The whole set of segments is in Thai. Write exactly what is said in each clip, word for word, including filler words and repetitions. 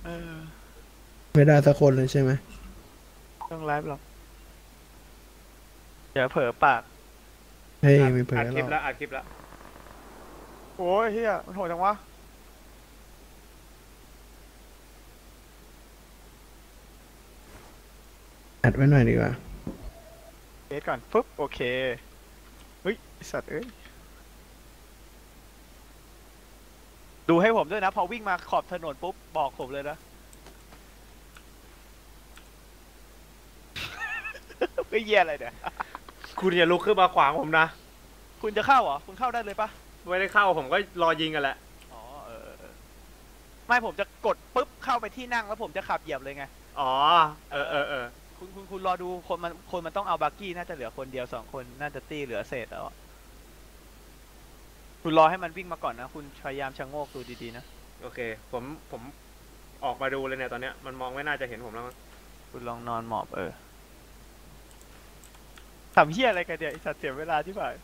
เออไม่ได้สักคนเลยใช่ไหมต้องไลฟ์หรอกเดี๋ยวเผลอปากเฮ้ยไม่เผลอัดคลิปอหรอกแล้วอัดคลิปแล้วโอ้ยเฮียมันโหดจังวะอัดไว้หน่อยดีกว่าเบสก่อนปุ๊บโอเคเฮ้ยสัตว์เอ้ยดูให้ผมด้วยนะพอวิ่งมาขอบถนนปุ๊บบอกผมเลยนะไม่เยี่ยอะไรเนี่ยคุณอย่าลุกขึ้นมาขวางผมนะคุณจะเข้าเหรอคุณเข้าได้เลยปะไม่ได้เข้าผมก็รอยิงกันแหละอ๋อเออเออไม่ผมจะกดปุ๊บเข้าไปที่นั่งแล้วผมจะขับเหยียบเลยไงอ๋อเออเออเออคุณคุณคุณรอดูคนมันคนมันต้องเอาบักกี้น่าจะเหลือคนเดียวสองคนน่าจะตี้เหลือเศษแล้วคุณรอให้มันวิ่งมาก่อนนะคุณพยายามชะโงกดูดีๆนะโอเคผมผมออกมาดูเลยเนี่ยตอนเนี้ยมันมองไม่น่าจะเห็นผมแล้วมั้งคุณลองนอนหมอบเออทำเฮี้ยอะไรกันเดี๋ยวไอสัตว์เสียเวลาที่ผ่าน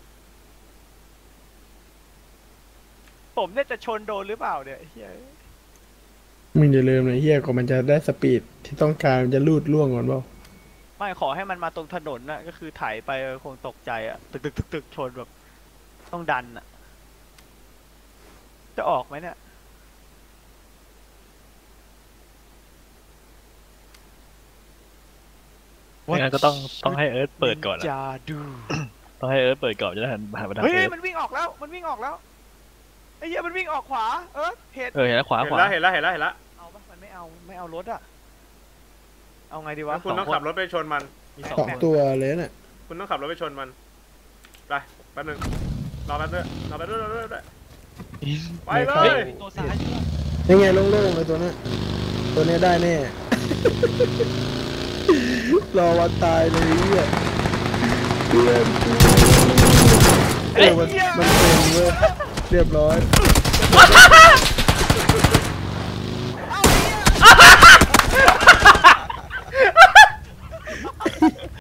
ผมเนี่ยจะชนโดนหรือเปล่าเนี่ยเฮี้ยมึงอย่าลืมนะเฮียกว่ามันจะได้สปีดที่ต้องการมันจะลูดล่วงก่อนเปล่าไม่ขอให้มันมาตรงถนนน่ะก็คือถ่ายไปคงตกใจอ่ะตึกตึกตึกตึกชนแบบต้องดันอ่ะจะออกไหมเนี่ยไม่งั้นก็ต้องต้องให้เอิร์ธเปิดก่อนอะจะดูต้องให้เอิร์ธเปิดก่อนจะได้หันหันไปทางเฮ้ยเอิร์ธมันวิ่งออกแล้วมันวิ่งออกแล้วไอ้เหี้ยมันวิ่งออกขวาเออเห็นเออเห็นแล้วขวาเห็นขวาแล้วเห็นแล้วเห็นแล้วเห็นแล้วเอาปะมันไม่เอาไม่เอารถอ่ะเอาไงดีวะคุณต้องขับรถไปชนมันมีสองสองคนตัวเลยน่ะคุณต้องขับรถไปชนมันไปแป๊บนึงรอแป๊บนึงรอแป๊บนึงรอแป๊บนึงไปเลยมีตัวซ้ายด้วยยังไงโล่งๆเลยตัวนี้ตัวนี้ได้แน่ รอวันตายเลยเฮียเพื่อนเออมันมันเป็นเว้ยเรียบร้อย